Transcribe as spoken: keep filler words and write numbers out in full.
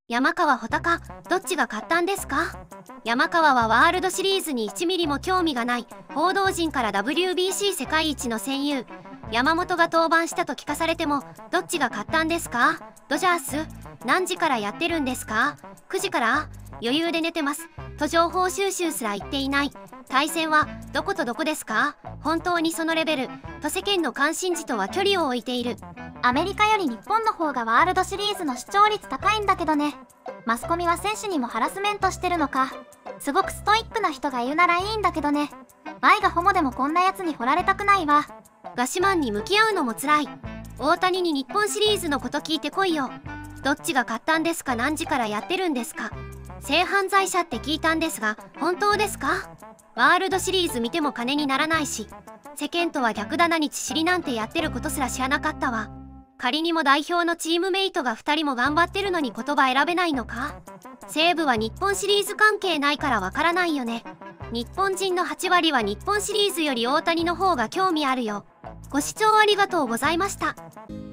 山川穂高、どっちが勝ったんですか？山川はワールドシリーズにいちミリも興味がない報道陣から ダブリュービーシー 世界一の戦友山本が登板したと聞かされても、どっちが勝ったんですか？ドジャース？何時からやってるんですか？くじから？余裕で寝てますと情報収集すら言っていない。対戦はどことどこですか？本当にそのレベルと世間の関心事とは距離を置いている。 アメリカより日本の方がワールドシリーズの視聴率高いんだけどね。マスコミは選手にもハラスメントしてるのか。すごくストイックな人がいるならいいんだけどね。愛がホモでもこんなやつに掘られたくないわ。 ガシマンに向き合うのも辛い。大谷に日本シリーズのこと聞いてこいよ。どっちが勝ったんですか？何時からやってるんですか？性犯罪者って聞いたんですが本当ですか？ワールドシリーズ見ても金にならないし、世間とは逆だなに致死りなんてやってることすら知らなかったわ。仮にも代表のチームメイトがふたりも頑張ってるのに言葉選べないのか？西武は日本シリーズ関係ないからわからないよね。日本人のはちわりは日本シリーズより大谷の方が興味あるよ。ご視聴ありがとうございました。